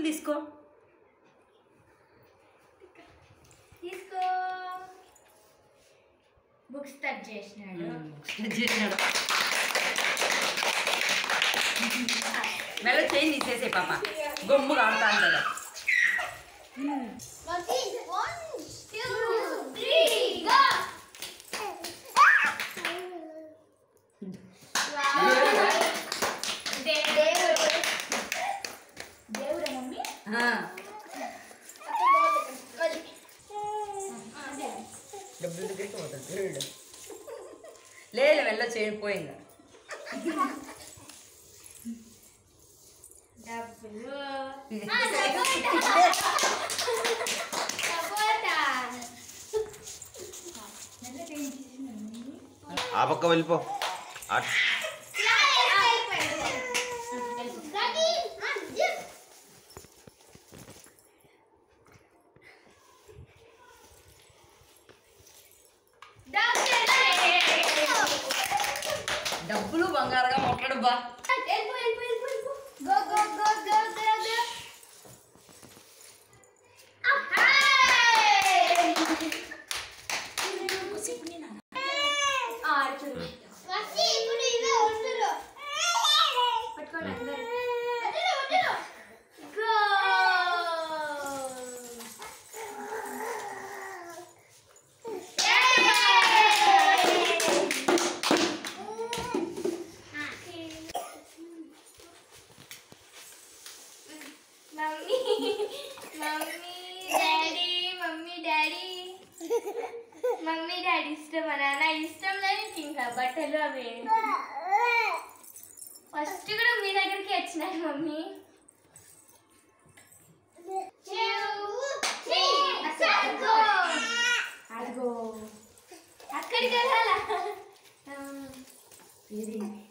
తీసుకో తీసుకో books touch చేసినాడు మెల్ల చేయి తీసేసే పాప గొమ్ము కాడుతాను కదా దేవుడా మమ్మీ డబ్బులు దగ్గరికి పోతాడు లేదు వెళ్ళ చేయకపోయిందా డబ్బులు ఆ పక్క వెళ్ళిపో డబ్బులు బంగారుగా మొట్టడు బా మమ్మీ డాడీ ఇష్టం నాన్న ఇష్టం లేదు ఇంకా బట్టలు అవి ఫస్ట్ కూడా మీ దగ్గరికి వచ్చినారు మమ్మీ అదిగో అక్కడికి వెళ్ళాలా